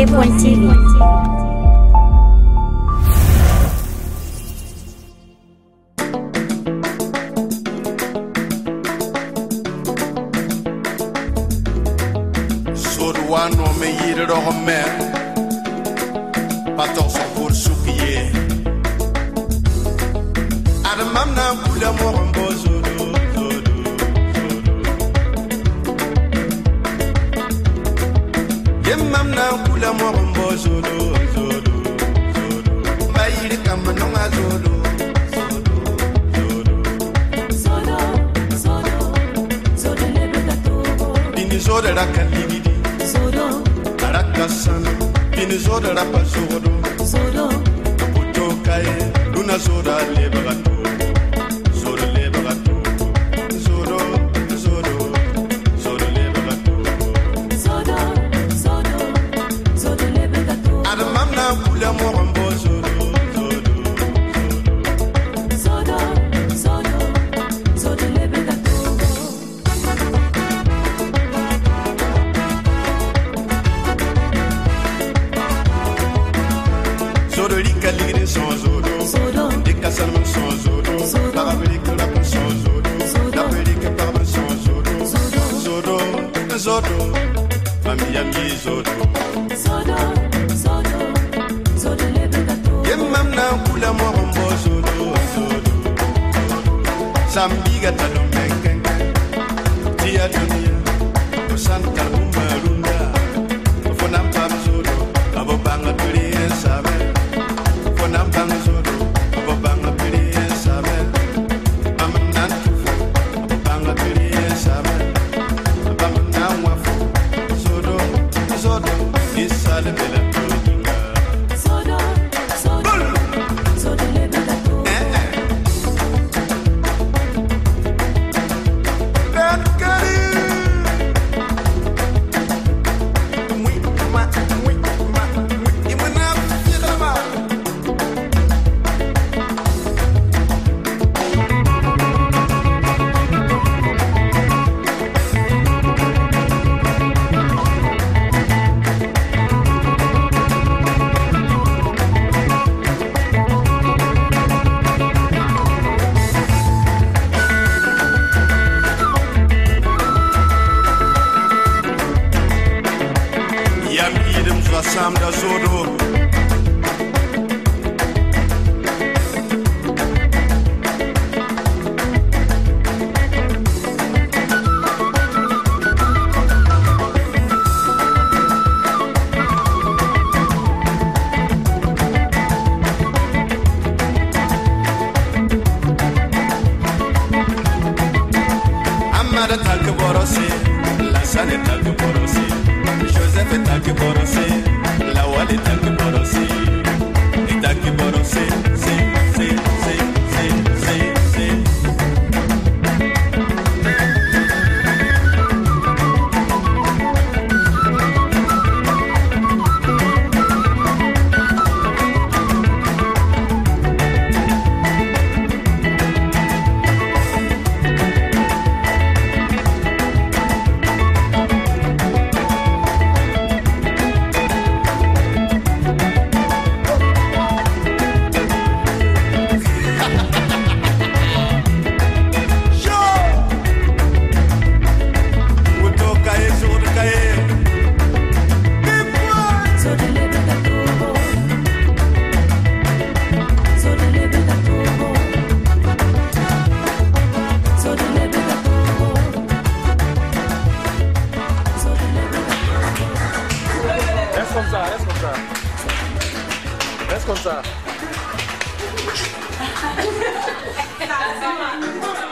Bobo-Dioulasso.tv. Wano me yiri do me pato so pour soukiye adamam na kula mo mbo zodo zodo yemam na kula mo mbo zodo zodo bayiri kam no nga zodo zodo lebetato bini zodo rakali Arakasan, bini zoda rapa zodo Puto kaye, luna zoda lebagato Zodo lebagato Zodo, zodo, zodo lebagato Zodo lebagato Adamam na kula morambo zodo Zodo lebagato Zodo lika ligre son zodo Dika salman son zodo Parabelike lapan son zodo Lapelike parman son zodo Zodo, zodo Famille ami zodo Zodo lebagato Yemam na kula morombo zodo Sambiga talo mengen Tia dunia Osanta umarunda Fonam pam zodo Abo banga turi sabe Fonam bang zodo, abo banga piri sabe. Amanan tufu, abo banga piri sabe. Amanan wafu, zodo, zodo, isale bela tolinga. Zodo, zodo lebela to. Benkari. Sam da zodo Amada talke borose la sane talke borose Joseph talke borose La wali tanki borose, itanki borose, si. Reste comme ça.